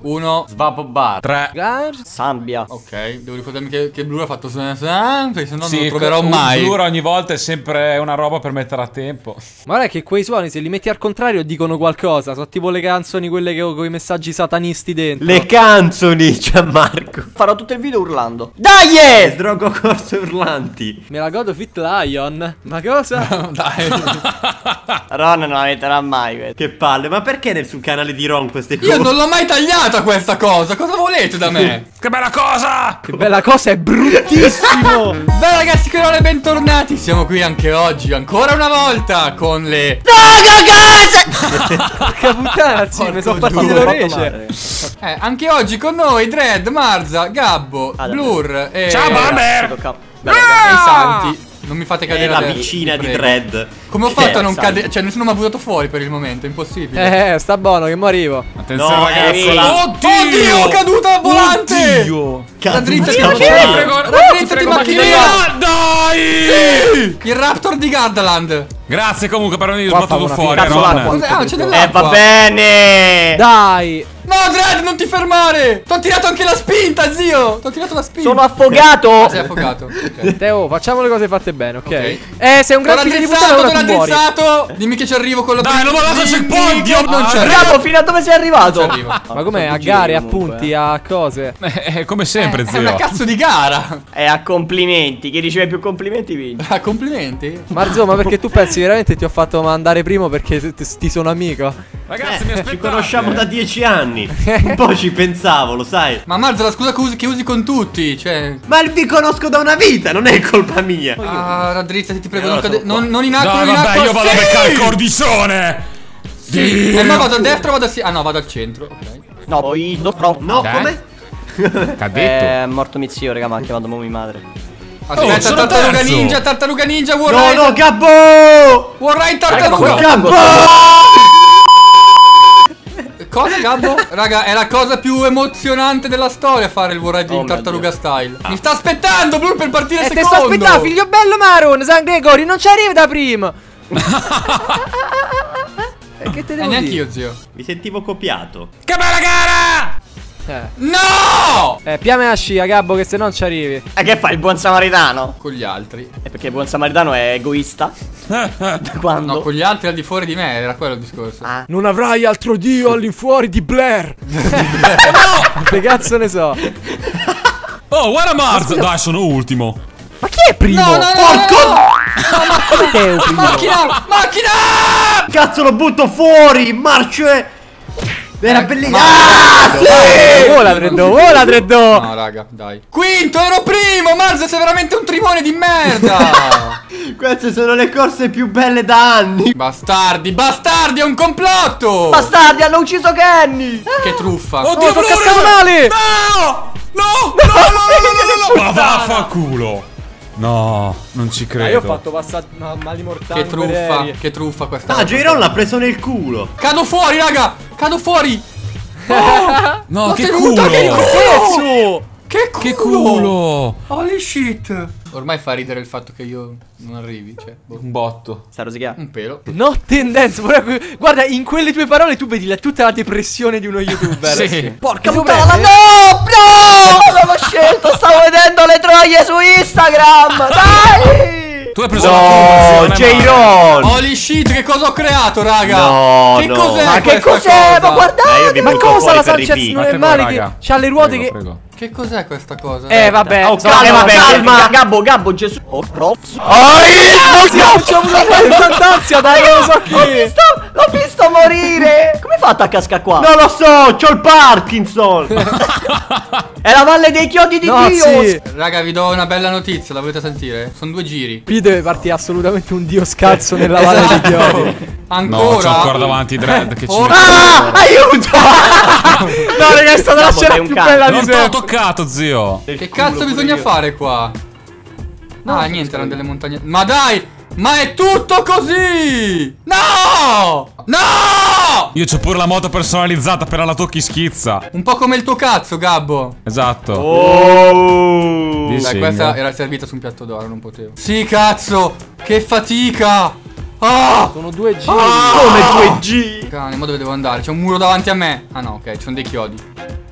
1. Svapo bar. 3. Sambia. Ok, devo ricordarmi che Blur ha fatto perché sennò non lo Sì, troverò mai. Blur ogni volta è sempre una roba per mettere a tempo. Ma guarda che quei suoni, se li metti al contrario, dicono qualcosa. Sono tipo le canzoni, quelle che ho con i messaggi satanisti dentro. Le canzoni, Gianmarco. Farò tutto il video urlando. Dai! Drogo corso urlanti. Me la godo Fit Lion. Ma cosa? Dai. Ron non la metterà mai questa. Che palle, ma perché sul canale di Ron queste cose? Io non l'ho mai tagliata questa cosa. Cosa volete da me? Che bella cosa! Che bella cosa, è bruttissimo. Beh ragazzi, e bentornati. Siamo qui anche oggi, ancora una volta, con le... Porca puttana, sì, mi sono partite le orecchie. anche oggi con noi Dread, Marza, Gabbo, Blur e... Ciao Bomber! e i Santi. Non mi fate È cadere la adesso, vicina vi di prego. Dread. Come ho fatto a non Santi. cadere? Cioè nessuno mi ha buttato fuori per il momento, è impossibile. Sta buono che mo arrivo. Attenzione No, ragazzi. Oddio, è caduta la volante! Oddio! La dritta di Cazzo, macchinina! La dritta di macchinina! Dai! Il Raptor di Gardaland! Grazie comunque per avermi Qua sbattuto famo fuori, una figata. Ron. Cazzo, Cos'è? Ah, c'è dell'acqua! Va bene! Dai. No, Dread, non ti fermare! T'ho tirato anche la spinta, zio! T'ho tirato la spinta! Sono affogato! Ah, sei affogato. Ok. Teo, facciamo le cose fatte bene, ok? Ok. Sei un gran figlio di puttana, allora tu muori. raddrizzato! Dimmi che ci arrivo con la Dai, non vado a checkpoint, Dio, non ci arrivo! Bravo, fino a dove sei arrivato? Non ci arrivo. Ma com'è? A gare, a punti, a cose? Come sempre, È una zio. cazzo di gara! È a complimenti. Chi riceve più complimenti vince. Ah, complimenti! Marzo, ma perché tu pensi veramente ti ho fatto mandare primo perché ti sono amico? Ragazzi, mi Ci aspettate. conosciamo da 10 anni. Un po' ci pensavo, lo sai. Ma Marza, la scusa che usi con tutti, cioè... Ma vi conosco da una vita, non è colpa mia. Ah, raddrizzati, ti prego, Allora, non, sono qua. non in acqua, Dai, non in vabbè, acqua! io vado a sì! beccare il cordicione. Sì. Ma vado a destra o vado a sinistra? Ah no, vado al centro, ok. No, poi no. No, Dai. come? Che ha detto? È morto mio zio, raga, mi ha chiamato mo' mia madre. Aspetta, sono tartaruga ninja, No, Warride! no, Gabbo! Warride, Raga, tartaruga! Gabbo! Cosa, Gabbo? Raga, è la cosa più emozionante della storia fare il Warride Oh in mio tartaruga style. Mi sta aspettando, Blue, per partire Te secondo! sto aspettando, figlio bello Maron, San Gregory, non ci arrivi da prima. Che te devo neanche dire? io, zio. Mi sentivo copiato. Che bella gara! No! Piame la scia, Gabbo, che se no non ci arrivi. E che fa il buon samaritano? Con gli altri. È perché il buon samaritano è egoista. Da quando? No, con gli altri al di fuori di me, era quello il discorso. Ah. Non avrai altro dio all'infuori di Blair. Che cazzo ne so? Oh, guarda Mars! Dai, sono ultimo. Ma chi è primo? No, no, no, Ma come che è un primo? Macchina! Macchina! Cazzo, lo butto fuori! Marce! Era bellissimo! Vola Dreddo, vola Dreddo. No, raga, dai. Quinto, ero primo! Marza, sei veramente un trimone di merda! Queste sono le corse più belle da anni! Bastardi, bastardi, è un complotto! Bastardi, hanno ucciso Kenny! Che truffa! Oddio, sto Blur! cascando male! No! No! No, no, no, no, no, no! Ma vaffanculo! No, non ci credo. Io ho fatto passare mali mortali. Che truffa questa. Ah, J-Ron l'ha preso nel culo! Cado fuori, raga! Cado fuori! No, L'ho che tenuta, culo! che Cazzo! Che culo! Che culo! Holy shit! Ormai fa ridere il fatto che io non arrivi, cioè, boh, Un botto. Sai rosicare? un pelo. No tendenza, guarda, in quelle tue parole tu vedi tutta la depressione di uno youtuber. Sì. Porca Dov'è? puttana, no! No! L'avevo scelto, stavo vedendo le troie su Instagram! Dai! Tu hai preso No, la formazione, J-Ron! Holy shit, che cosa ho creato, raga? No, che no. cos'è? Ma che questa cos'è? cosa? Ma guardate! io vi Ma butto cosa fuori la per Sanchez ripì. non è Prego, male raga. che c'ha le ruote Prego, che... prego. Che cos'è questa cosa? Vabbè, Oh, insomma, calma, vabbè, calma. Gabbo, Gabbo, Gesù. Oh, C'ho avuto tant'ansia, dai, non lo so chi. L'ho visto morire! Come hai fatto a casca qua? Non lo so, c'ho il Parkinson! È la valle dei chiodi di No, Dio! sì. Raga, vi do una bella notizia, la volete sentire? Sono 2 giri. Qui deve partire assolutamente un dio scalzo nella valle Esatto. dei chiodi. Ancora? No, c'ho ancora davanti Dread che ci Ora- Ah! Aiuto! No, raga, è stata la Gabbo, scena sei un più cazzo. bella di Non te l'ho sempre. toccato, zio. Che cazzo bisogna fare qua? Ah, niente, erano delle montagne. Ma dai! Ma è tutto così! No! No! Io c'ho pure la moto personalizzata, appena la tocchi schizza. Un po' come il tuo cazzo, Gabbo. Esatto. Oh! Di Dai, segno. questa era servita su un piatto d'oro, non potevo. Sì, cazzo! Che fatica! Ah! Sono 2 G. Come 2G! Cane, ma dove devo andare? C'è un muro davanti a me. Ah no, ok, ci sono dei chiodi.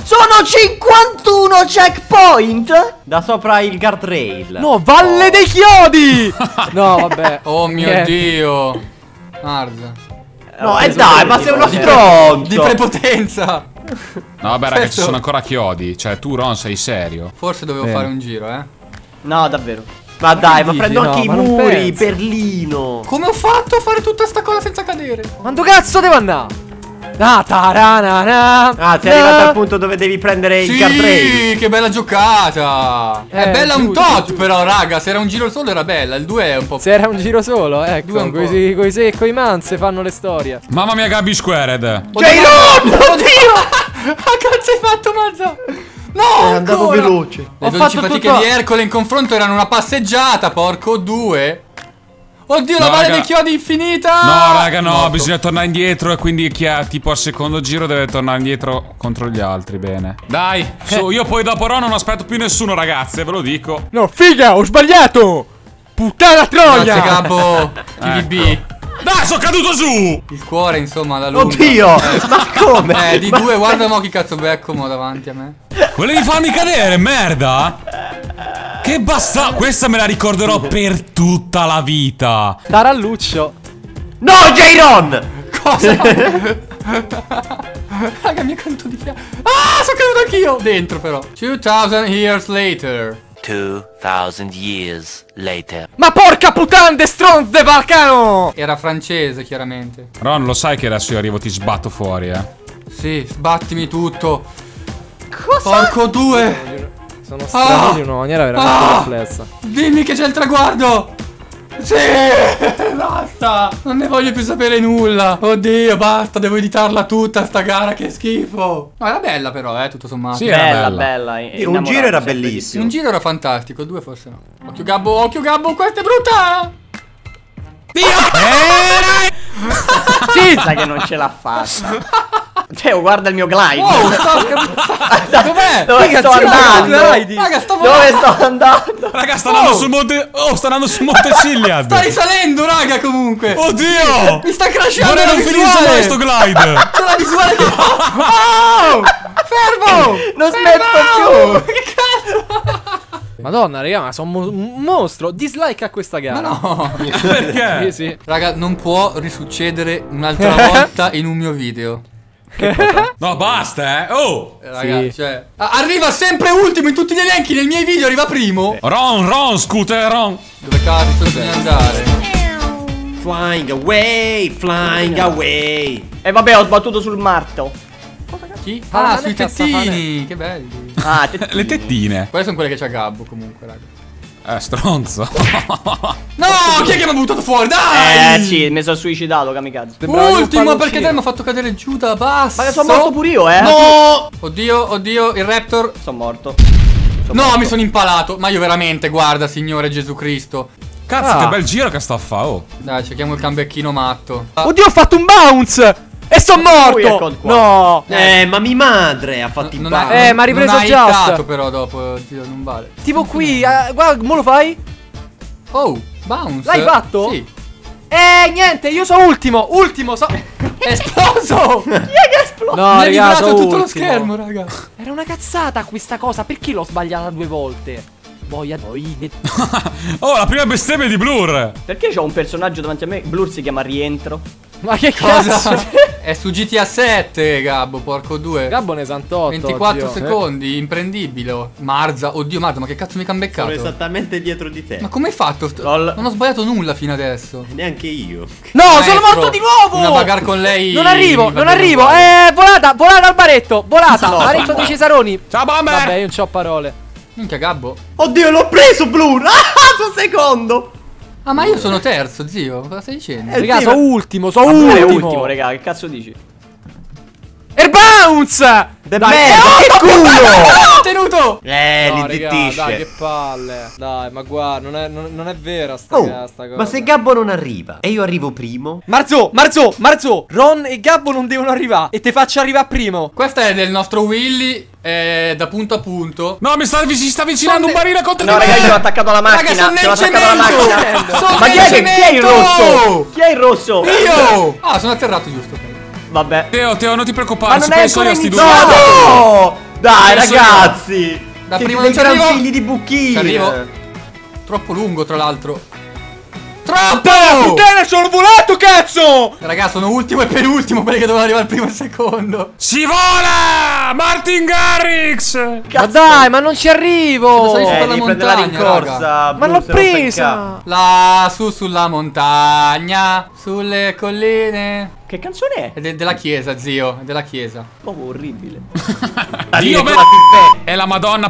Sono 51 checkpoint. Da sopra il guardrail. No, Valle dei Chiodi! No, vabbè. Oh mio Niente. Dio. Marza. No, dai, ma sei uno stronzo. Di prepotenza. No, vabbè, raga, ci Certo. sono ancora chiodi. Cioè, tu, Ron, sei serio? Forse dovevo fare un giro, eh. No, davvero. Ma dai, ma dici? prendo No, anche i ma non muri, penso. Berlino. Come ho fatto a fare tutta sta cosa senza cadere? Quando cazzo devo andare? Ah, taranana. Ah, sei arrivato al punto dove devi prendere il guardrail. Sì, che bella giocata. È bella un giusto, tot, giusto. però, raga. Se era un giro solo era bella. Il 2 è un po'. Se era un giro solo, Due ecco, un po'. coi se e coi manze fanno le storie. Mamma mia, Gabby Squared. Jairon! Oddio! Ah, cazzo hai fatto, Mazza? No, Andavo ancora. veloce. Le Ho 12 fatto fatiche tutto- di Ercole in confronto erano una passeggiata, porco due. Oddio, No, la valle raga. dei chiodi infinita. No, raga, no, Morto. bisogna tornare indietro e quindi chi ha tipo al secondo giro deve tornare indietro contro gli altri, bene. Dai, su, io poi dopo Ron non aspetto più nessuno, ragazze, ve lo dico. No, figa, ho sbagliato! Puttana troia! Grazie, Gabbo. TVB. Dai, sono caduto giù! Il cuore, insomma, la lunga. Oddio, ma come? Di due, guarda mo chi cazzo becco mo davanti a me. Volevi farmi cadere, merda? Che basta, questa me la ricorderò per tutta la vita. Taralluccio. No, Jairon! Cosa? Raga, mi è caduto di fianco. Ah, sono caduto anch'io. Dentro però. 2000 years later. 2000 years later. Ma porca puttana de stronz de Balcano! Era francese, chiaramente. Ron, lo sai che adesso io arrivo ti sbatto fuori, eh. Sì, sbattimi tutto. Porco due. Sono strani in una maniera veramente Ah! complessa. Dimmi che c'è il traguardo. Sì, basta. Non ne voglio più sapere nulla. Oddio, basta, devo editarla tutta sta gara, che schifo. No, era bella però, tutto sommato. Sì, era bella. Un giro era bellissimo. Un giro era fantastico, il 2 forse no. Occhio Gabbo, questa è brutta. Sì, sa che non ce l'ha fatta. Cioè, guarda il mio glide. Oh, dov'è? Dove Figa, sto sì, andando? glidi. Raga, sto Dove volando. sto andando? Raga, sta andando sul monte. Oh, sta andando sul monte Ciliad. Sta risalendo, raga, comunque. Oddio! Mi sta crashando Vorrei la non finisse visuale. mai sto glide. C'è la visuale che... Oh! Fermo! Non smetto Che cazzo? Madonna, raga, ma sono un mostro. Dislike a questa gara. No. Perché? Sì, sì. Raga, non può risuccedere un'altra volta in un mio video. No, basta, eh. Oh! Raga, Sì. cioè... arriva sempre ultimo in tutti gli elenchi, nei miei video arriva primo. Ron, scooter, Ron. Dove cazzo bisogna andare? Flying away, flying away. E vabbè, ho sbattuto sul marto. Chi? Ah, Ah, non è sui cazzafame. tettini, che belli. Ah, Le tettine. Quelle sono quelle che c'ha Gabbo comunque, raga. Stronzo. No, chi è che mi ha buttato fuori? Dai! sì, mi sono suicidato, kamikaze. Sembrava un Ultimo, palloncino. perché te mi ha fatto cadere giù da basso. Ma che sono morto pure io, No! Oddio, il Raptor. Sono morto. No, mi sono impalato. Ma io veramente, guarda, Signore Gesù Cristo. Cazzo, Ah. che bel giro che sta a fa, oh. Dai, cerchiamo il cambecchino matto. Oddio, ho fatto un bounce! E sono Lui è morto! col qua. No! Ma mi madre ha fatto Non il hai- bagno. ma ha ripreso non hai Just. hittato però dopo, oddio, non vale. Tipo qui, guarda, mo lo fai? Oh, bounce. L'hai fatto? Sì. Niente, io sono ultimo! Ultimo, È esploso! No, Mi è raga, vibrato sono tutto lo ultimo. schermo, raga. Era una cazzata questa cosa, perché l'ho sbagliata 2 volte? Boia di... Oh, la prima bestemmia di Blur. Perché c'ho un personaggio davanti a me? Blur si chiama Rientro. Ma che Cosa? cazzo? È su GTA 7, Gabbo, porco due. Gabbo ne 68. 24 oddio. secondi, imprendibile. Marza, oddio Marza, ma che cazzo mi ha Sono beccato? esattamente dietro di te. Ma come hai fatto? Lol. Non ho sbagliato nulla fino adesso. Neanche io. No, sono Maestro, morto di nuovo! Una bagarre con lei. Non arrivo, mi va non bene arrivo. uguale. Volata al baretto. Volata, baretto di Cesaroni. Ciao, Bomber. Vabbè, io non c'ho parole. Minchia, Gabbo. Oddio, l'ho preso, Blur! Ah, sono secondo! Ah, ma io sono terzo, zio. Cosa stai dicendo? Raga, sì, sono ma- ultimo, sono Blur è ultimo. ultimo, raga, che cazzo dici? E bounce! De merda, che culo! L'ho tenuto! No, raga, li dai, che zittisce. palle. Dai, ma guarda, non è vera sta, Oh, sta cosa. ma se Gabbo non arriva e io arrivo primo? Marzo, Ron e Gabbo non devono arrivare. E te faccio arrivare primo. Questa è del nostro Willy. Da punto a punto. No, si sta avvicinando un barile contro No, di raga, io me. sono attaccato alla Raga, macchina. sono Sono nel attaccato alla macchina. cemento. Sono Ma nel chi è il cemento. rosso? Chi è il rosso? Io! Ah, sono atterrato giusto. Ok. Vabbè. Teo, non ti Ma preoccupare, non ci è penso io ancora a sti due. iniziato. No! Dai, Penso ragazzi! Da Siete prima dei non ci arrivo. gran figli di buchini! Ci arrivo. Troppo lungo, tra l'altro. Troppo! Puttana, sono volato, cazzo! Raga, sono ultimo e penultimo, quelli che dovevano arrivare al primo e al secondo. Si vola! Martin Garrix! Ma dai, ma non ci arrivo! Dove sei? Per la Devi prendere la montagna, rincorsa. Ma Blu, l'ho se no fai presa! Là, sulla montagna, sulle colline. Che canzone è? È della chiesa, zio, è della chiesa. Proprio orribile. Dio, con la pipetta. è la Madonna.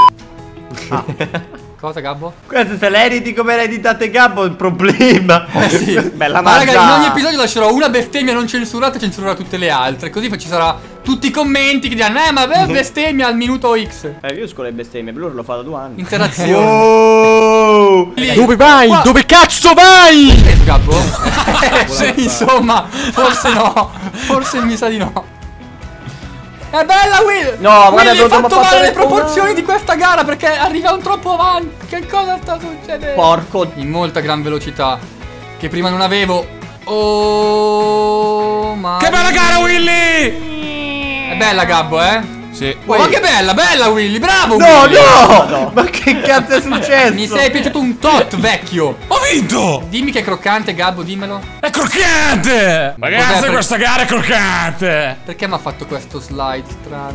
Cosa, Gabbo? Questo se le editi come le editate Gabbo è un problema. Sì. Bella Ma raga, in mangia. ogni episodio lascerò una bestemmia non censurata e censurerò tutte le altre. Così ci sarà tutti i commenti che diranno ma bestemmia al minuto X. Io scuola le bestemmie, Blur l'ho fatto 2 anni. Interazione. Oh! Lì. Dove vai? Qua- Dove cazzo vai? Preso, Gabbo? Sì, insomma, forse no. Forse mi sa di no. È bella, Will! No, guarda, Will, hai dobbiamo fatto male fare le proporzioni di questa gara perché arriviamo troppo avanti. Che cosa sta succedendo? Porco. In molta gran velocità. Che prima non avevo. Oh, ma. Che bella gara, Willy! È bella, Gabbo, eh? Sì. Oh, ma che bella, bella, Willy, bravo! No, Willy. no! Ma che cazzo è successo? Mi sei piaciuto un tot, vecchio. Ho vinto! Dimmi che è croccante, Gabbo, dimmelo. È croccante! Ragazzi, Cos'è? questa gara è croccante! Perché mi ha fatto questo slide strano?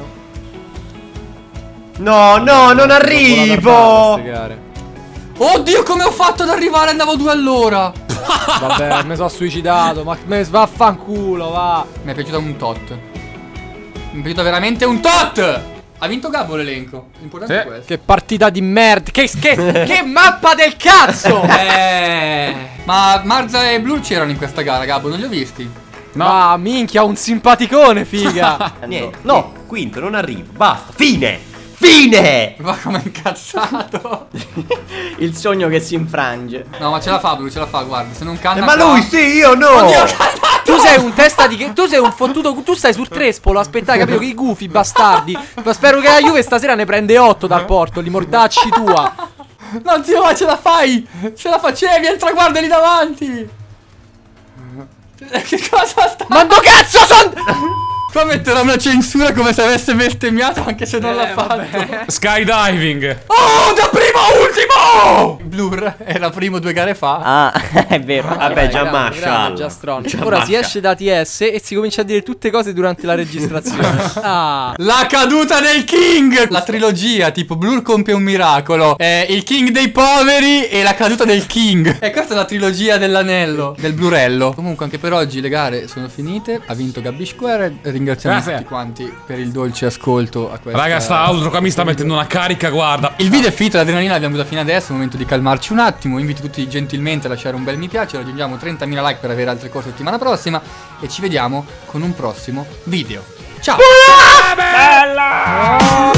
No, no, non arrivo! Oddio, come ho fatto ad arrivare? Andavo 2 all'ora. Vabbè, mi sono suicidato, ma me vaffanculo, va. Mi è piaciuto un tot. Mi è piaciuto veramente un tot. Ha vinto Gabbo l'elenco. L'importante Sì. è questo. Che partita di merda. Che mappa del cazzo! Ma Marza e Blur c'erano in questa gara, Gabbo, non li ho visti. No. Ah, minchia, un simpaticone, figa. Niente, no, quinto, non arrivo. Basta, fine! Fine! Va come incazzato. Il sogno che si infrange. No, ma ce la fa Blur, ce la fa, guarda. Se non canna Ma qua- lui sì, io no! Oddio, ho cannato! Tu sei un testa di. Tu sei un fottuto. Tu stai sul trespolo. Aspettate, capito? Che i gufi, bastardi. Ma spero che la Juve stasera ne prende 8 dal porto. Li mordacci tua. No, zio, ma ce la fai! Ce la facevi, è il traguardo lì davanti! Che cosa sta? Ma dove cazzo son. Qua metterò una censura come se avesse bestemmiato anche se non l'ha fatto. Skydiving. Oh, da primo a ultimo! Blur era primo 2 gare fa. Ah, è vero. Vabbè, già Grande, mascia. già strong. Ora si esce da TS e si comincia a dire tutte cose durante la registrazione. Ah. La caduta del King! La trilogia, tipo Blur compie un miracolo. Il King dei poveri e la caduta del King. E questa è la trilogia dell'anello, del Blurello. Comunque anche per oggi le gare sono finite. Ha vinto Gabby Square. Ringraziamo Grazie. tutti quanti per il dolce ascolto a questa. Raga, sta outro qua mi sta mettendo una carica, guarda. Il video è finito, l'adrenalina l'abbiamo avuta fino adesso, è il momento di calmarci un attimo. Invito tutti gentilmente a lasciare un bel mi piace, raggiungiamo 30.000 like per avere altre cose settimana prossima e ci vediamo con un prossimo video. Ciao! Bella!